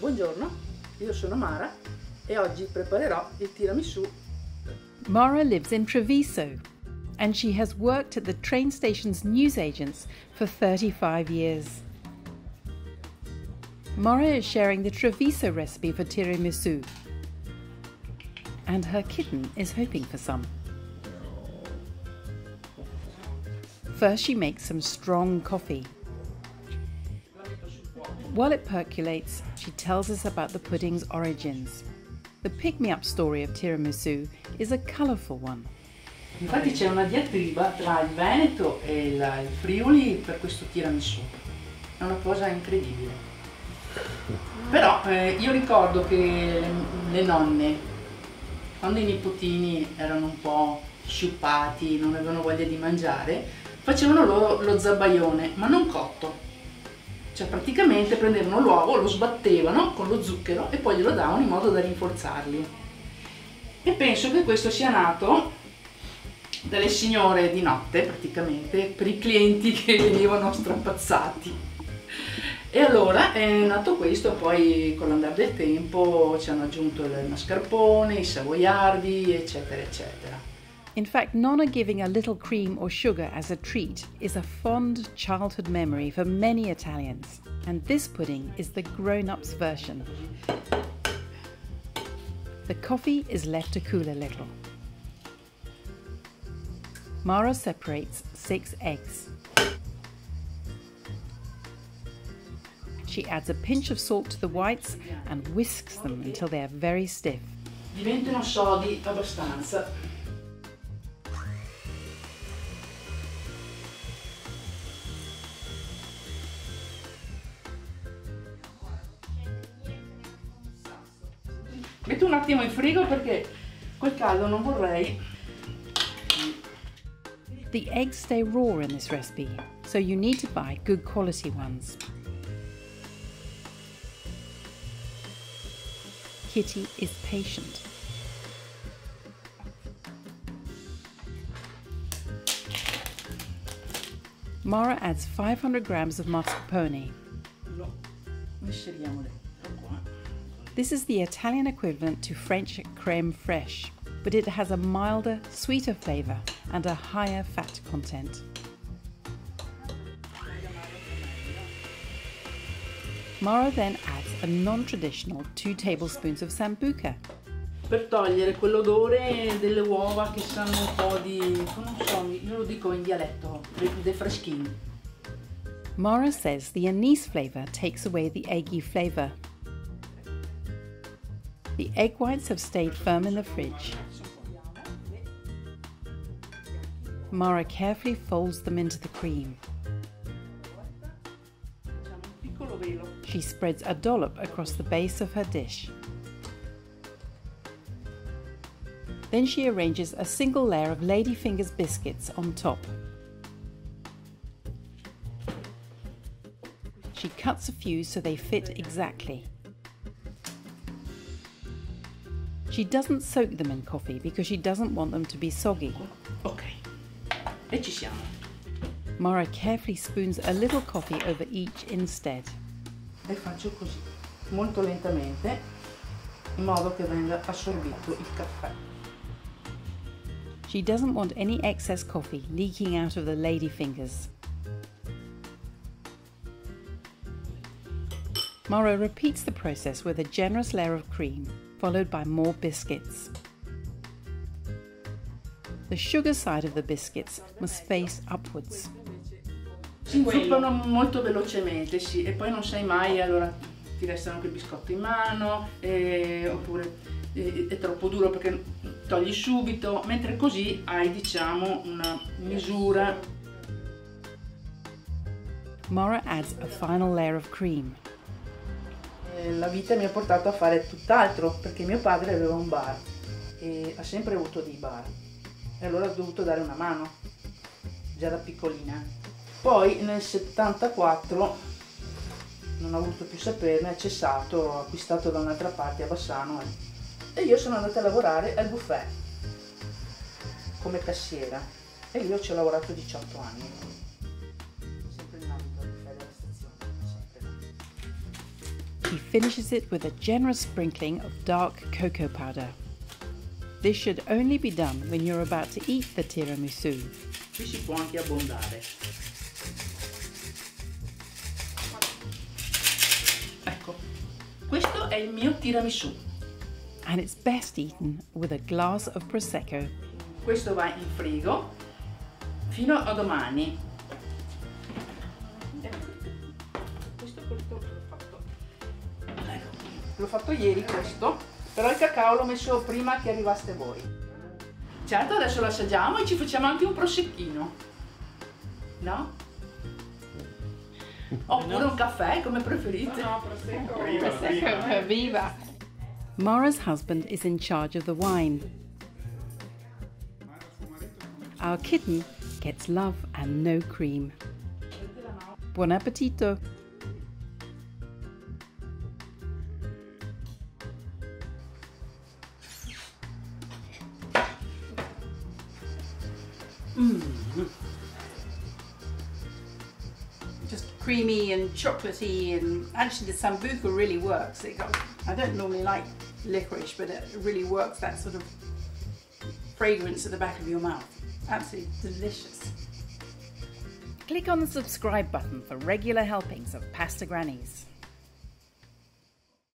Buongiorno, io sono Mara e oggi preparerò il tiramisù. Mara lives in Treviso and she has worked at the train station's newsagents for 35 years. Mara is sharing the Treviso recipe for tiramisu and her kitten is hoping for some. First she makes some strong coffee. While it percolates, she tells us about the pudding's origins. The pick-me-up story of tiramisu is a colourful one. Infatti c'è una diatriba tra il Veneto e il Friuli per questo tiramisù. È una cosa incredibile. Però io ricordo che le nonne, quando i nipotini erano un po' sciupati, non avevano voglia di mangiare, facevano lo zabaione, ma non cotto. Cioè praticamente prendevano l'uovo, lo sbattevano con lo zucchero e poi glielo davano in modo da rinforzarli. E penso che questo sia nato dalle signore di notte praticamente per i clienti che venivano strapazzati. E allora è nato questo, poi con l'andare del tempo ci hanno aggiunto il mascarpone, i savoiardi, eccetera eccetera. In fact, Nonna giving a little cream or sugar as a treat is a fond childhood memory for many Italians, and this pudding is the grown-ups version. The coffee is left to cool a little. Mara separates 6 eggs. She adds a pinch of salt to the whites and whisks them until they are very stiff. Diventano sodi abbastanza. Metto un attimo in frigo perché col caldo non vorrei. The eggs stay raw in this recipe, so you need to buy good quality ones. Kitty is patient. Mara adds 500 grams of mascarpone. This is the Italian equivalent to French crème fraîche, but it has a milder, sweeter flavour and a higher fat content. Mara then adds a non-traditional 2 tablespoons of sambuca. Per togliere quell'odore delle uova che sanno un po' di, non so, io lo dico in dialetto, dei freschini. Mara says the anise flavour takes away the eggy flavour. The egg whites have stayed firm in the fridge. Mara carefully folds them into the cream. She spreads a dollop across the base of her dish. Then she arranges a single layer of Ladyfingers biscuits on top. She cuts a few so they fit exactly. She doesn't soak them in coffee because she doesn't want them to be soggy. Ok, e ci siamo. Mara carefully spoons a little coffee over each instead. E faccio così, molto lentamente, in modo che venga assorbito il caffè. She doesn't want any excess coffee leaking out of the Ladyfingers. Mara repeats the process with a generous layer of cream, followed by more biscuits. The sugar side of the biscuits must face upwards. Si inzuppano molto velocemente, sì, e poi non sai mai, allora ti restano anche il biscotto in mano, oppure è troppo duro perché togli subito, mentre così hai, diciamo, una misura. Mara adds a final layer of cream. La vita mi ha portato a fare tutt'altro perché mio padre aveva un bar e ha sempre avuto dei bar e allora ho dovuto dare una mano già da piccolina. Poi nel 74 non ho voluto più saperne, ha cessato, ho acquistato da un'altra parte a Bassano e io sono andata a lavorare al buffet come cassiera e io ci ho lavorato 18 anni. Sempre in ambito del buffet della stazione, sempre. He finishes it with a generous sprinkling of dark cocoa powder. This should only be done when you're about to eat the tiramisù. Qui si può anche abbondare. Ecco, questo è il mio tiramisù. And it's best eaten with a glass of Prosecco. Questo va in frigo fino a domani. L'ho fatto ieri questo, però il cacao l'ho messo prima che arrivaste voi. Certo, adesso lo assaggiamo e ci facciamo anche un prosecchino, no? Oppure un caffè, come preferite. No, prosecco. Prosecco, viva! Mara's husband is in charge of the wine. Our kitten gets love and no cream. Buon appetito! Just creamy and chocolatey, and actually the sambuca really works. I don't normally like licorice, but it really works, that sort of fragrance at the back of your mouth. Absolutely delicious. Click on the subscribe button for regular helpings of Pasta Grannies.